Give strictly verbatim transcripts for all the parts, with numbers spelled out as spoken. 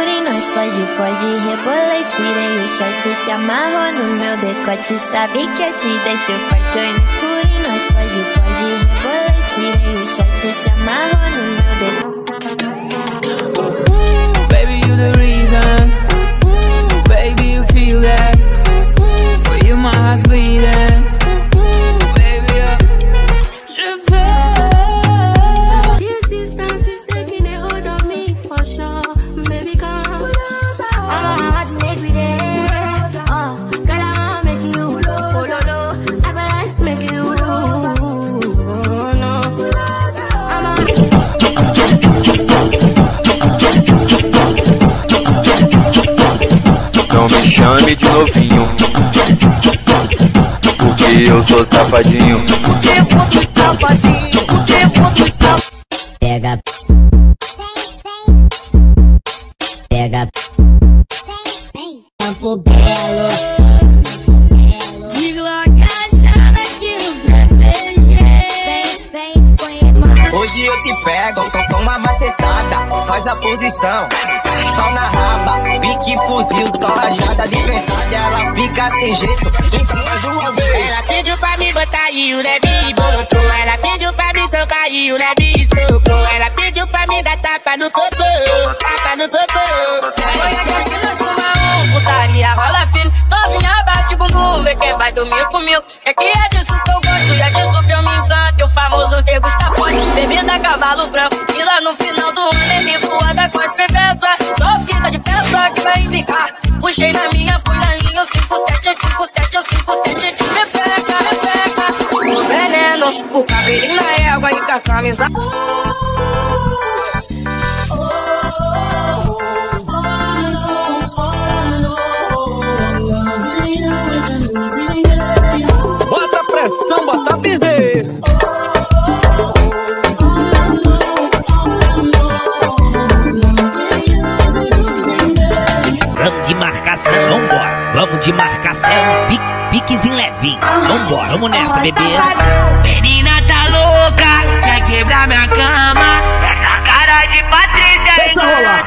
e nós pode, pode rebolar. Tirei o short, se amarrou no meu decote. Sabe que eu te deixo forte. Oi no escuro e nós pode, pode rebolar. Tirei o short, se amarrou no meu decote. Baby, you the reason. Baby, you feel that. For you my heart's bleeding. Baby, yeah. Je veux. This distance is taking a hold of me for sure. Baby, come. I'm a hot make me dance. Oh, girl, I wanna make you. Oh, no, no. I wanna make you. Oh, no. I'm a. Não me chame de novinho, porque eu sou safadinho. Porque eu sou safadinho. Porque eu sou safadinho. Pega, pega, campo belo. Digo a caixa que eu Hoje eu te pego, então toma macetada. Faz a posição, só na raba. Pique fuzil, só rajada de verdade. Ela fica sem jeito, então mais uma vez. Ela pediu pra me botar e o Levi botou. Ela pediu pra me socar e o Levi socou. Ela pediu pra me dar tapa no popô, tapa no popô. Foi aqui que nós fumamos, putaria rola firme. Novinha bate bumbum, vê quem vai dormir comigo. É que é disso que eu gosto e é disso que eu me encanto. O famoso degusta forte, bebida cavalo branco. E lá no final do ano ele voa da corte bebeça. Só fita de peça que vai indicar. Puxei na minha, fui na linha, os cinco sete, cinco sete, cinco sete. Rebeca, rebeca. O veneno, o cabelinho na égua e com a camisa. Bota pressão, bota piseiro. Vamos de marcação, vambora. Vamos de marcação, pique, piquezinho levinho. Vambora, vamos nessa, bebê. Menina tá louca, quer quebrar minha cama. Essa cara de Patrícia. Deixa rolar.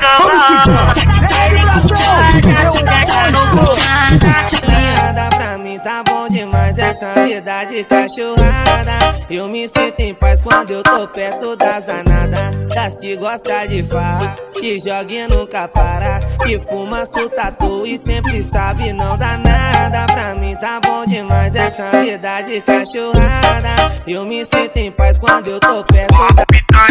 Nada pra mim tá bom demais essa vida de cachorrada. Eu me sinto em paz quando eu tô perto das danadas. Das que gosta de farra, que joga e nunca para. Que fuma, suta à toa e sempre sabe não dá nada. Pra mim tá bom demais essa vida de cachorrada. Eu me sinto em paz quando eu tô perto da...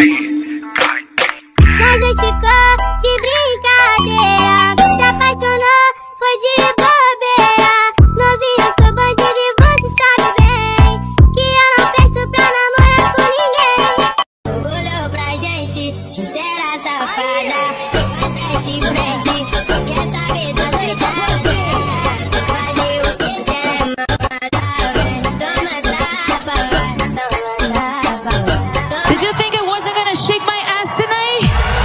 Nós dois ficou de brincadeira. Se apaixonou, foi de bobeira. Novinho, eu sou bandido e você sabe bem que eu não presto pra namorar com ninguém. Olhou pra gente, sincera safada. Vai teste em frente, quer saber da doidada. Fazer o que cê é malvada. Toma tapa, toma tapa. Did you think I wasn't gonna shake my ass tonight?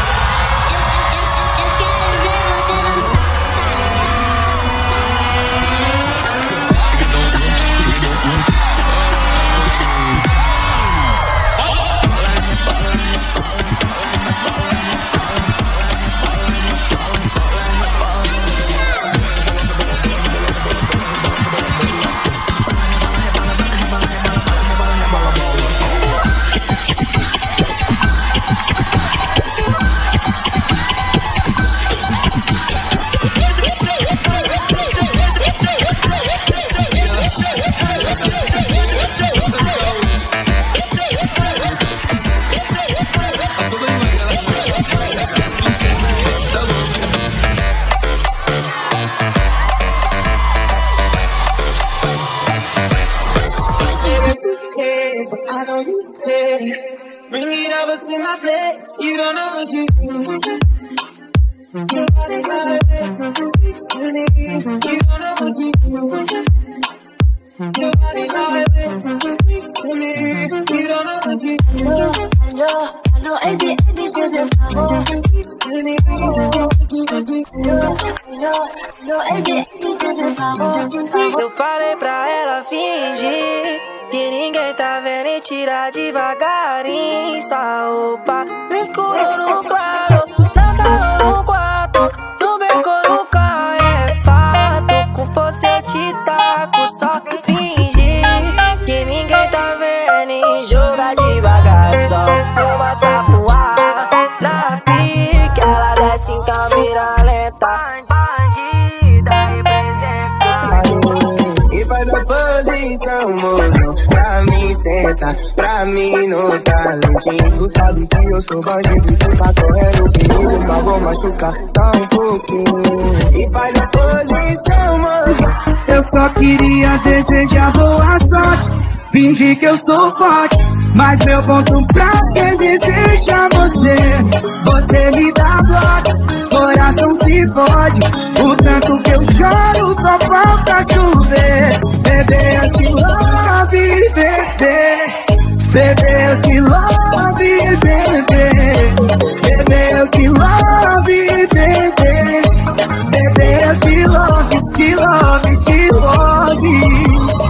Bring it over to my bed, you don't know what you do. Your body hot, speaks to me, you don't know what you do. Your body hot, speaks to me, you don't know what you do. I know, I know, every, every doesn't know. Speaks to me, I know, I know, every, every doesn't know. Eu falei pra ela fingir que ninguém tá vendo e tirar devagarinho sua roupa. No escuro, no claro, na sala, no quarto, bandida representando. E faz a posição, moço, pra mim sentar, pra mim no talentinho. Tu sabe que eu sou bandido e tu tá correndo perigo, mas vou machucar só um pouquinho. E faz a posição, moço. Eu só queria desejar boa sorte, fingir que eu sou forte, mas meu ponto fraco é desejar você. Você me dá bloco, coração se fode, o tanto que eu choro só falta chover. Bebê, eu te love, bebê. Bebê, eu te love, bebê. Bebê, eu te love, bebê. Bebê, eu te love, te love, te love.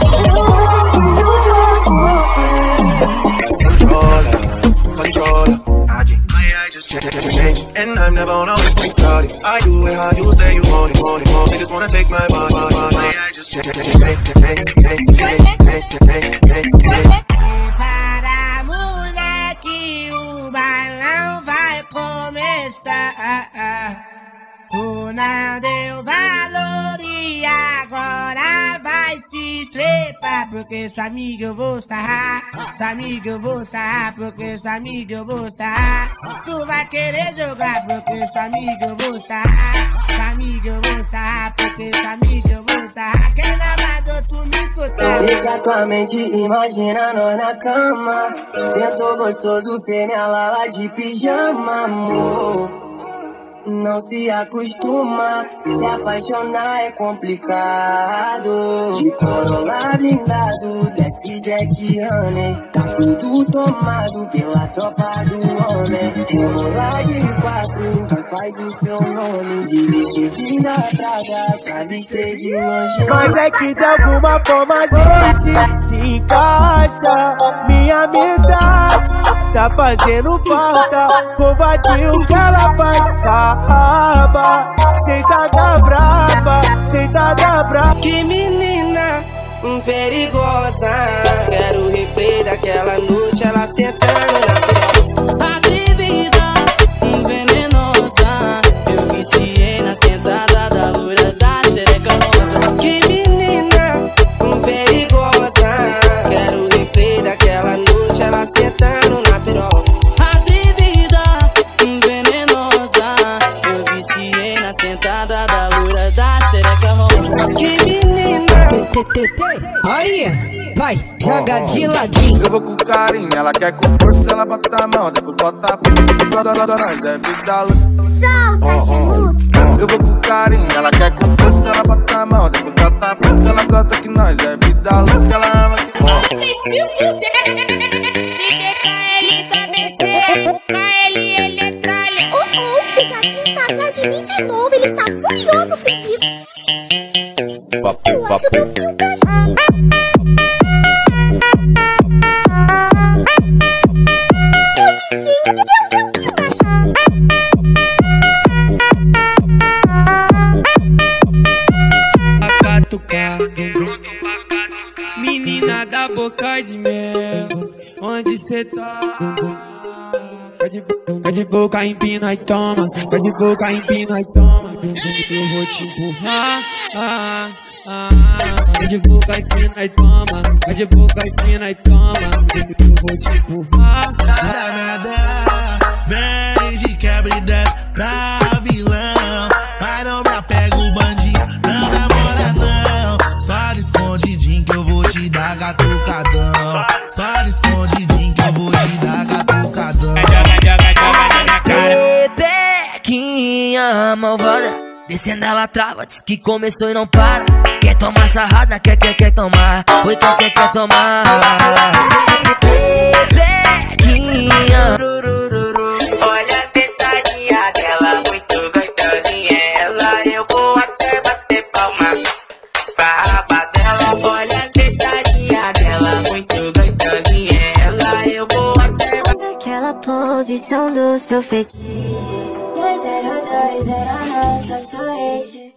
And I'm never on always bring started. I do it how you say you want it, want it, want it. They just wanna take my body, body, body. I just check, check, check, check, check, check, check, check, check. Para moleque, o balão vai começar. Tu não deu valor e agora vai se estrepar. Porque sua amiga eu vou sarrar, sua amiga eu vou sarrar, porque sua amiga eu vou sarrar. Tu vai querer jogar, porque sua amiga eu vou sarrar, sua amiga eu vou sarrar, porque sua amiga eu vou sarrar. Quem na amador tu me escutar. Liga tua mente, imagina nós na cama. Vento gostoso, fêmea, lala de pijama, amor. Não se acostuma, se apaixonar é complicado. De Corolla blindado, desce Jack Honey. Tá tudo tomado pela tropa do homem. Remolar de quatro, só faz o seu nome. De vestido na praga, te avistei de longe. Mas é que de alguma forma a gente se encaixa. Minha amizade tá fazendo falta. Covardia que ela faz. Raba, sentada braba, sentada braba. Que menina perigosa. Quero o replay daquela noite, ela sentando na atrevida, venenosa. Eu viciei na sentada da loira da xereca rosa. Que menina perigosa. Quero o replay daquela noite, ela sentando na piroca. Sentada da loira da xereca rosa. Que menina. Aí, vai, joga de ladinho. Eu vou com carinho, ela quer com força, ela bota a mão, depois bota a p***. Nós é vida louca. Solta essa música. Eu vou com carinho, ela quer com força, ela bota a mão, depois bota a p***. Ela gosta que nós é vida louca, ela ama que nós. Vocês se fuderam. Liguei pra ele pra descer. Pra ele, ele é tralha. Oh, oh, o Pikachu está atrás de mim de novo. Ele está furioso por isso. Eu acho que eu fui um cachorro. Eu me ensino que eu fui um cachorro. Bacatucar, menina da boca de mel, onde cê tá? Vai de boca, empina e toma. Vai de boca, empina e toma. Eu vou te empurrar. Ah, ah, vai de boca, empina e toma. Vai de boca, empina e toma. Eu vou te empurrar. Nada, nada. Vem de quebra e desce pra vilão. Mas não me apega o bandido, não namora não. Só de escondidinho que eu vou te dar gatucadão. Só de escondidinho que eu vou te dar gatucadão. Rebequinha malvada, descendo ela trava, diz que começou e não para. Quer tomar sarrada, quer, quer, quer tomar. Oi, quer, quer, quer tomar. Rebequinha. Olha a tentadinha dela, muito gostosinha. Ela, eu vou até bater palma pra raba dela. Olha a tentadinha dela, muito gostosinha. Ela, eu vou até bater. Aquela posição do seu feitiço. dois zero dois era a nossa sorte.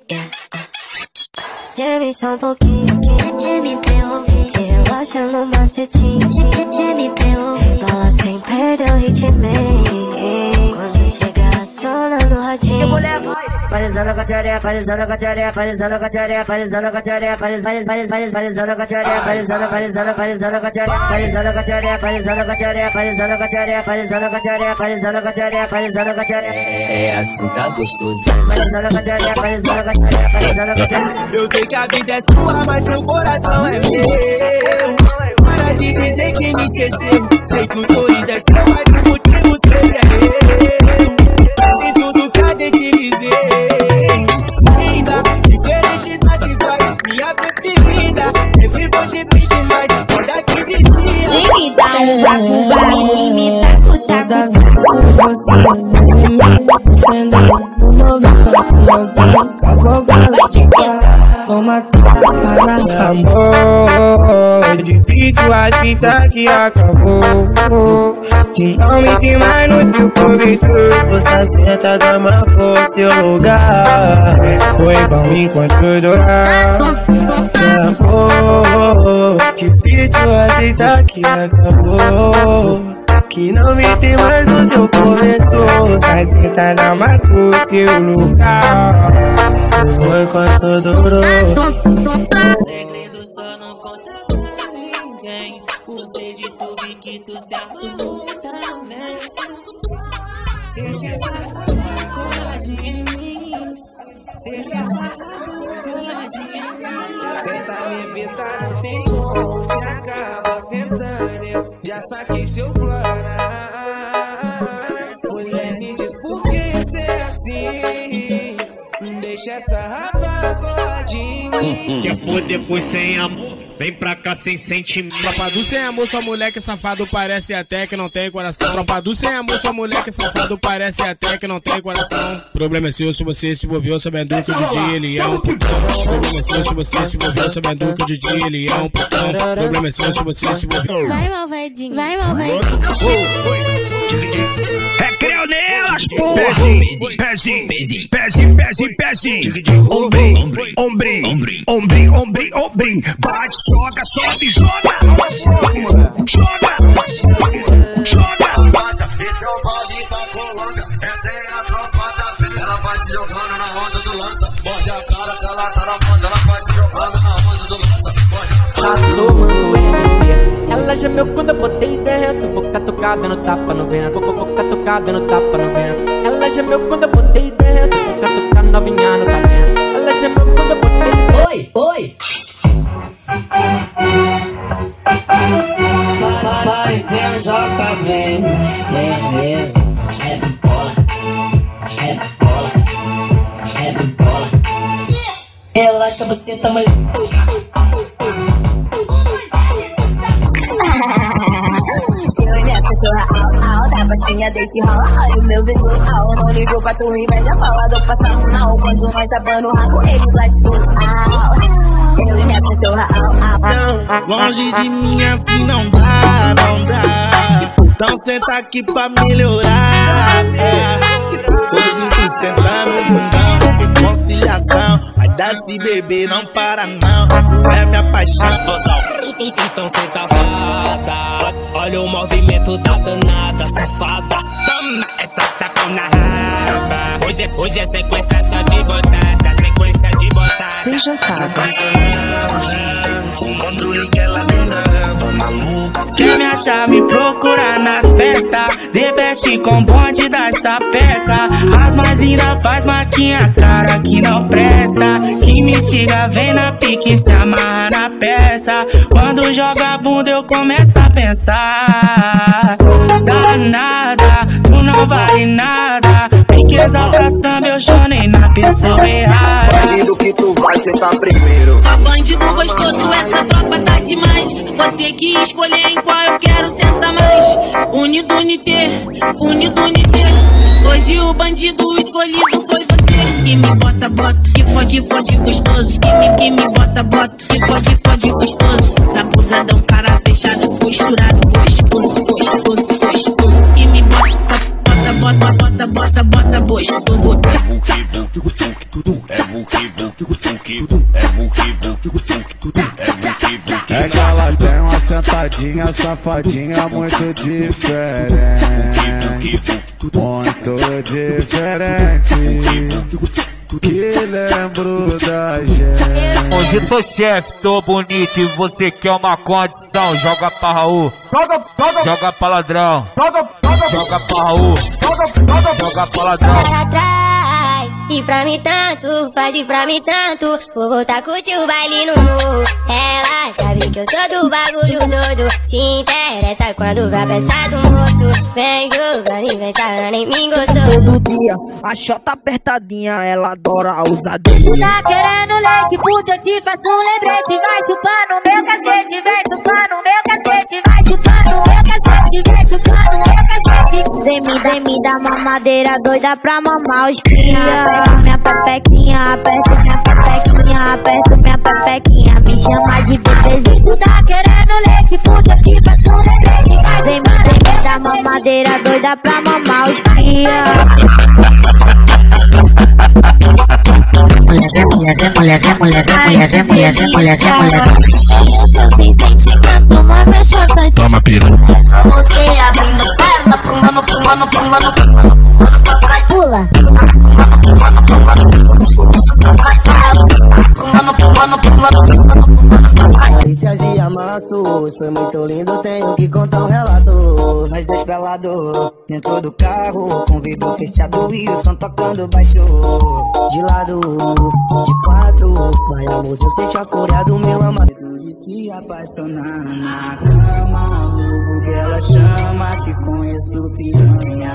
Geme só um pouquinho, geme pra ouvir. Relaxa no macetinho, geme pra ouvir. Fala sem perder o ritmo. Quando chegar, aciona no radinho. Eu vou levar. parizando com a teoria, parizando com a teoria, parizando com a teoria, parizando com a teoria, parizando, parizando, parizando com a teoria, parizando, parizando, parizando com a teoria, parizando com a teoria, parizando com a teoria, parizando com a teoria, parizando com a teoria, parizando com a teoria, parizando com a teoria. É assim, tá gostoso. Parizando com a teoria, parizando com a teoria, parizando com a teoria. Eu sei que a vida é sua, mas seu coração é meu. Para de dizer que me esqueceu. Sei que o sorriso é seu, mas o motivo seria eu. Em tudo que a gente viveu. Linda, diferente das iguais, minha preferida. Sempre vou te pedir mais, foda que vizinha. E me dá um taco, vai, e me dá o taco. Você você não movimento, cavogala de cara, toma tapa na amor, é difícil aceitar que acabou, que não me tem mais no seu cobertor. Você sentada marcou seu lugar, foi bom enquanto durar. Amor, difícil aceitar que acabou, que não me tem mais no seu cobertor. Sai sentada, marcou seu lugar, foi enquanto durou. Segredo só não conta pra ninguém. Gostei de tudo e que tu se amarrou também. Deixa essa raiva colar de mim. Deixa essa raiva colar de mim. Tenta me evitar, não tem como. Se acaba sentando, eu já saquei seu plano. Mulher, me diz por que você é assim. Deixa essa raba colar de mim. Depois, depois sem amor, vem pra cá sem sentimento. Tropa do sem amor, sua moleque safado parece até que não tem coração. Tropa do sem amor, sua moleque safado parece até que não tem coração. Problema é seu se você se envolveu sabendo que o dia ele é um putão. Problema é seu se você se envolveu sabendo que o dia ele é um putão. Problema é seu se você se envolveu. Vai, malvadinho, vai, malvadinho. Recreio nelas, pezinho, pezinho, pezinho, pezinho, pezinho, ombrim, ombrim, ombrim, ombrim, ombrim, bate, joga, sobe, joga, joga, joga. Esse é o vale da Colômbia, essa é a tropa da filha. Ela vai se jogando na onda do lança, morde a cara que ela tá na ponta. Ela vai se jogando na onda do lança, morde a cara. Passou, mano, ele ela gemeu quando eu botei dentro. Boca tocada no tapa no vento. Boca tocada no tapa no vento. Ela gemeu quando eu botei dentro. Boca tocada novinha no talento. Ela gemeu quando eu botei dentro. Oi, oi. Vai, vem, joga bem. Beleza. É bola. É bola. É bola. Relaxa, você tá mais. Eu nessa cachorra au, au, da patinha deita e rola. Olha o meu visual, não ligo pra tu rir, mas já fala do passado mal. Quando nós abando o rabo, eles lá de tudo au. Eu nessa cachorra au, au. Longe de mim assim não dá, não dá. Então senta aqui pra melhorar. Gostosinho tu senta no bundão, conciliação. Vai dar se beber, não para não. Tu é minha paixão. Então cê tá fada. Olha o movimento da danada, safada. Toma essa tapa na raba. Hoje, hoje é sequência só de botada, sequência de botada. Seja fada. O controle que ela tem da raba, maluca. Quer me achar, me procura nas festas. De best com bonde das sapeca. As mais lindas faz maquinha, cara que não presta. Que me instiga, vem na pique, se amarra na peça. Quando joga a bunda eu começo a pensar. Danada, tu não vale nada. Pique exaltação, eu chorei na pessoa errada. Bandido que tu vai sentar primeiro. Só bandido gostoso, essa tropa tá demais. Vou ter que escolher em qual eu quero sentar mais. Unido, unité, unido, unité. Hoje o bandido escolhido foi você. Que me bota, bota, que fode, fode gostoso. Que me, que me bota, bota, que fode, fode gostoso. Sabusadão, cara fechado, costurado, gostoso, gostoso, gostoso. Que me bota, bota, bota, bota, bota, bota, gostoso. É vulquivo, é vulquivo, é que ela tem uma sentadinha, safadinha muito diferente. Muito diferente. que lembro da gente. Hoje tô chefe, tô bonito e você quer uma condição. Joga pra Raul, joga pra ladrão, joga pra Raul, joga pra ladrão. E pra mim tanto, faz e pra mim tanto. Vou voltar a curtir o baile no morro. Ela sabe que eu sou do bagulho todo. Se interessa quando vai prestar do moço. Vem jogando e vem sarrando em mim gostoso. Todo dia, a chota apertadinha, ela adora a ousadia. Tá querendo leite, puta, eu te faço um lembrete. Vai chupando meu cacete, vem chupando meu cacete. Vai chupando meu cacete, vem chupando meu cacete. Vem me, vem me dar mamadeira doida pra mamar os cria. Aperto minha pepequinha, aperto minha pepequinha, aperto minha pepequinha. Me chama de bebezinho. Tu tá querendo leite, puta, eu te faço um lembrete. Vai vem, vem me dar mamadeira doida pra mamar os cria. Mulher, mulher, mulher, mulher, mulher, mulher, mulher, mulher, mulher. Toma piru. Você abrindo perna, pulando, pulando, pulando, pulando. Vai, pula. Pulando, pulando, pulando. Carícias e amassos, foi muito lindo, tenho que contar um relato. Nós dois pelados, dentro do carro, com vidro fechado e o som tocando baixo. De lado, de quatro, vai amor, eu sente a fúria do meu amado. De se apaixonar na cama, louco que ela chama, te conheço piranha.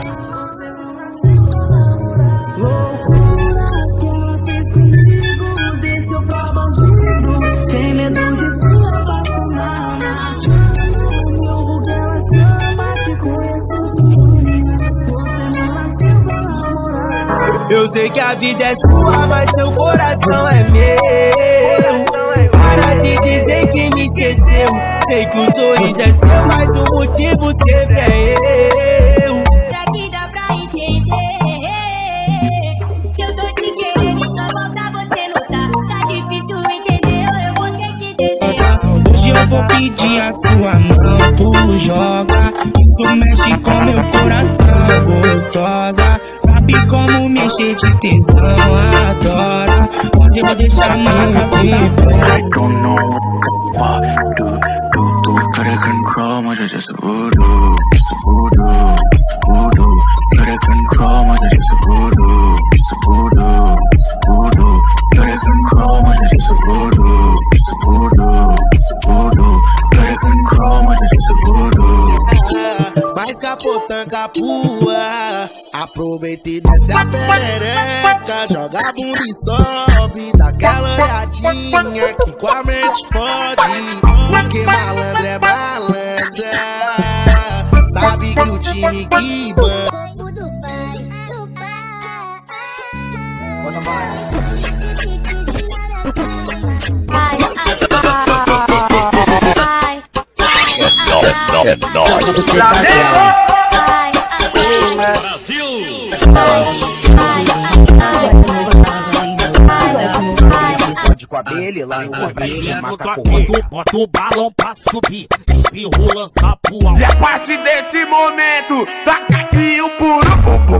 Loucura que ela fez comigo, deixou pra bandido, sem medo de se apaixonar na cama, louco que ela chama, te conheço piranha. Você não nasceu pra namorar. Eu sei que a vida é sua, mas seu coração é meu. Para de dizer que me esqueceu. Sei que o sorriso é seu, mas o motivo sempre é eu. Pra que dá pra entender que eu tô te querendo e só volta você não tá. Tá difícil entender, eu vou ter que dizer. Hoje eu vou pedir a sua mão, tu joga. Isso mexe com meu coração, gostosa. Sabe como me encher de tesão, adora. Onde eu vou deixar marca I don't know what the fuck do, do, do. Gotta control, mas é just voodoo, just voodoo, just voodoo. Gotta control, mas é just voodoo, just voodoo, just voodoo. Gotta control, mas é just voodoo, just voodoo, just voodoo. Gotta control, mas é just voodoo. Mais capotã capua, aproveita e desce a perereca, joga a bunda e sobe, dá aquela olhadinha que com a mente fode, porque malandro é malandra, sabe que o time que banca. É nóis. Brasil! Com a dele lá no abelha, macaco. Bota o balão pra subir, espirro, lança pro alto. E a partir desse momento, taca aqui o puro.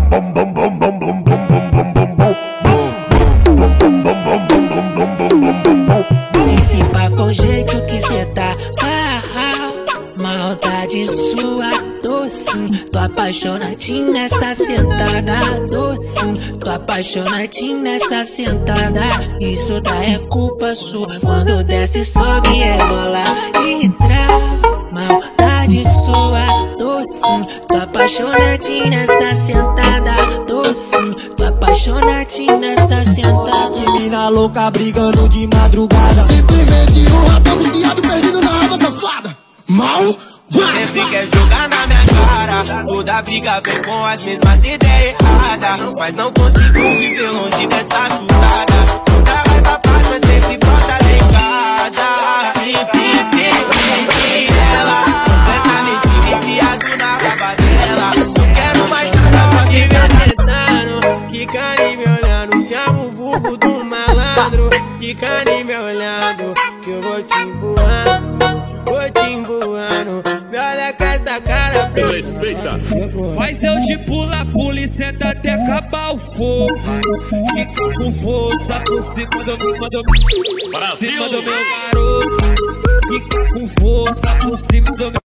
Esse papo é o jeito que cê tá. Ah, ah, maldade sua, docinho. Tô apaixonadinho nessa sentada, docinho. Tô apaixonadinho nessa sentada. Isso daí é culpa sua. Quando desce, sobe, é bola e trava. Maldade sua, docinho. Tô apaixonadinho nessa sentada, docinho. Tô apaixonadinho nessa sentada. Menina louca brigando de madrugada, simplesmente um ratão viciado perdido na água safada. Mal. Sempre quer jogar na minha cara. Toda briga vem com as mesmas ideias erradas, mas não consigo viver longe dessa tutada. Nunca vai pra paz, mas sempre brota em casa. Sim, sim, sim, ela completamente viciado na raba dela. Não quero mais nada, só que me tentando. Que carinho me olhando, chama o vulgo do malandro. Que carinho me olhando, que eu vou te empurrando, vou te empurrando. Me olha com essa cara, respeita. faz eu de pula, pula e senta até acabar o fogo. Fica com força por cima do meu, do, cima do meu garoto. Fica com força por cima do meu.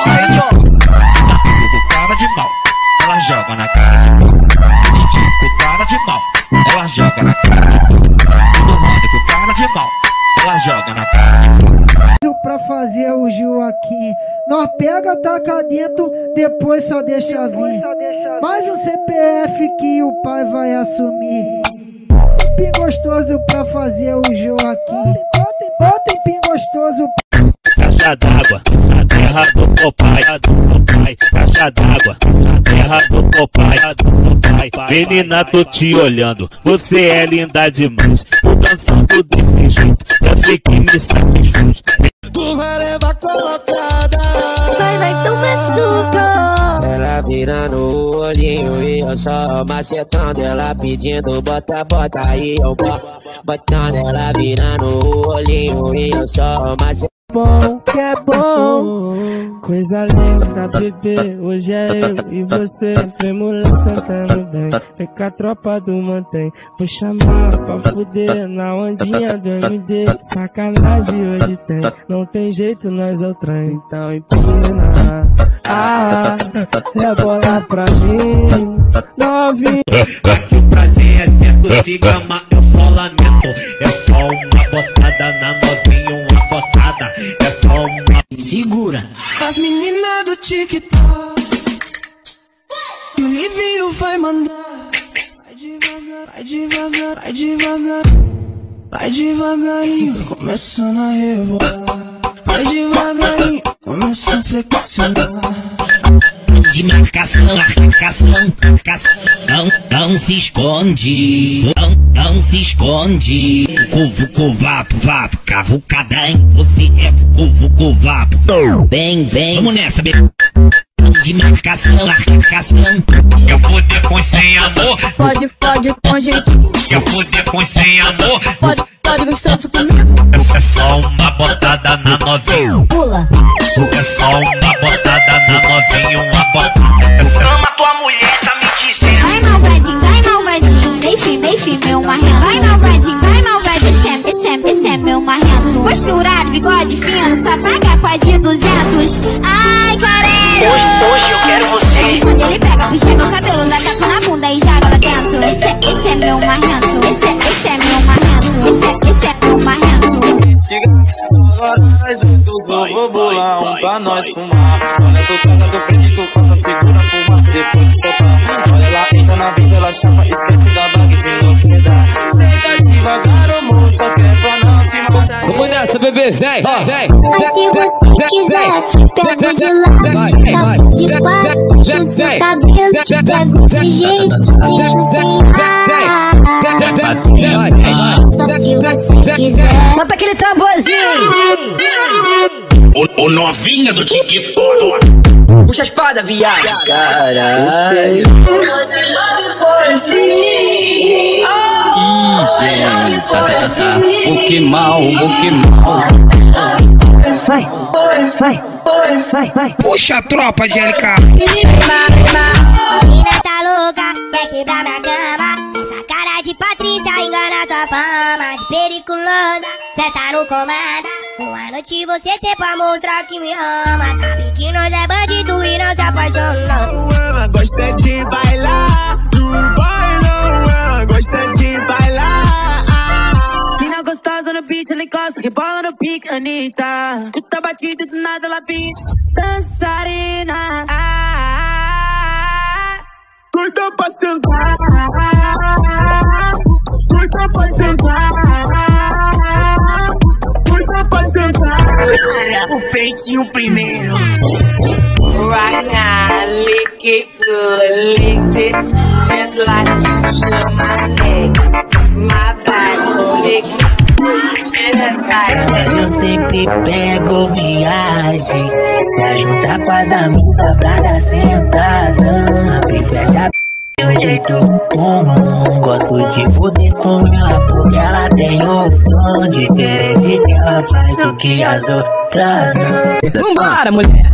Cara de mal, ela joga na cara de pau. Com cara de mal, ela joga na cara de pau. Todo mundo com cara de mal, ela joga na cara de pau. Pra fazer o Joaquim, nós pega, taca dentro, depois só deixa vir. Mais um C P F que o pai vai assumir. Pim gostoso pra fazer o Joaquim. Bota em pim gostoso. Caixa d'água, a terra do papai, do pai. Caixa d'água, a terra do papai, do pai. Menina, tô te olhando, você é linda demais. Tô dançando desse jeito, já sei que me satisfaz. Tu vai levar colocada. Vai, vai, tão machuca. Ela virando o olhinho e eu só macetando. Ela pedindo bota, bota aí eu boto. Botando ela virando o olhinho e eu só macetando. Bom, que é bom, coisa linda, bebê. Hoje é eu e você, vem mulher sentando bem. Vem com a tropa do mantém, vou chamar pra fuder na ondinha do M D. Sacanagem hoje tem, não tem jeito, nós é o trem. Então empina, ah, rebola pra mim, novinha. O prazer é certo, se gama, eu só lamento. É só uma botada na novinha, uma botada. É só uma... Segura. As meninas do TikTok, e o Livinho vai mandar. Vai devagar, vai devagar, vai devagar. Vai devagarinho, começando a rebolar. Vai devagarinho, começa a flexionar. De marcação, marcação, marcação. Não, não se esconde, não, não se esconde. Vucu, vapo, vapo, cavucadém. Você é vucu, vucu, vapo. Vem, vem, vamos nessa, bebê. De marcação, marcação. Quer foder com sem amor? Pode, pode com jeitinho. Quer foder com sem amor? Pode, pode gostoso comigo. Essa é só uma botada na novinha. Pula. É só uma botada na novinha, uma botada. Essa Ama tua mulher, tá me dizendo. Vai malvadinho, vai malvadinho. Enfim, enfim, meu marrento. Vai malvadinho, vai malvadinho. Sempre, sempre, sempre, meu marrento. Costurado, bigode fino, só paga com a de duzentos. Ai, caralho. Hoje, hoje eu quero você. Esse quando ele pega, puxa meu cabelo, dá tapa na bunda e joga lá dentro. Esse, é, esse é meu marrento. Esse, é, esse é meu marrento. Esse, é, esse é meu marrento. Agora nós juntos, eu vou bolar um pra nós fumar. Olha, tu pega do frente, tu passa, segura a fumaça depois de soltar. Olha lá, entra na brisa, ela chapa, esquece da bag de novo me dá. Senta devagar, o moço, só quer pra não se matar. Vamos nessa, bebê, vem, ó, vem. Mas se você quiser, te pego de lado, de cabo de quatro, puxo sua cabeça, te pego de jeito, deixo sem ar. Só se você quiser. Solta aquele tamborzinho. O, o novinha do TikTok. Puxa a espada, viado. Caralho. Ih, tá, tá, tá, tá. O que mal, o que mal. Sai, sai, sai, vai. Puxa a tropa de L K. Menina tá louca, quer quebrar minha cama. Essa cara de Patrícia engana tua fama. De periculosa, cê tá no comando. Boa noite você tem pra mostrar que me ama. Sabe que nós é bandido e não se apaixona. Ela gosta de bailar no bailão. Ela gosta de bailar. Mina gostosa no beat, ela encosta, rebola no pique, Anitta. Escuta a batida e do nada ela vem dançarina. Doida pra sentar, doida pra sentar, doida pra sentar. O peitinho primeiro. Right now, lick it good, lick it just like you should my neck, my back, lick it just like. Mas eu sempre pego viagem, se ajuntar com as amigas pra dar sentada. Abrir fecha do jeito comum, gosto de foder com ela por Ela tem um tom diferente, que ela faz o que as outras não. Vambora, mulher!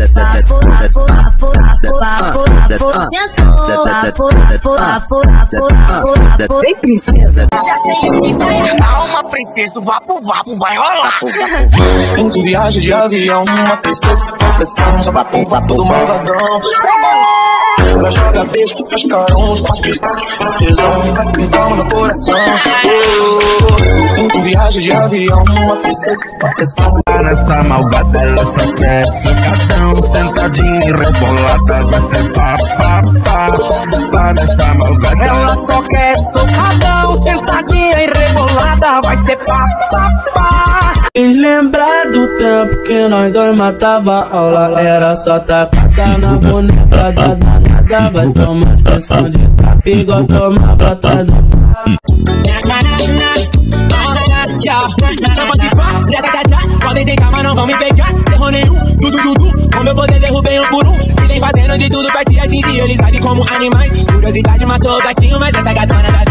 Vem, princesa! Já sei o que vai armar. Uma princesa do vapo vapo vai rolar. Em tu viagem de avião, uma princesa com pressão, só vapo vapo do malvadão. Ela joga beijo, faz carão, tesão, vai com calma no coração. Em tu viagem de avião, uma princesa com pressão. Nessa malvada ela só quer sacadão, sentadinha e rebolada, vai ser pá, pá, pá, pá. Nessa malvada ela só quer socadão, sentadinha e rebolada, vai ser pá, pá, pá. Quis lembrar do tempo que nós dois matava aula, era só tacada na boneca da danada. Vai tomar sessão de trap igual toma batada. Podem tentar, mas não vão me pegar. Erro nenhum, tudo, tudo. Com meu poder derrubei um por um. Se vem fazendo de tudo pra te atingir. Eles agem como animais. Curiosidade matou o gatinho, mas essa gatona da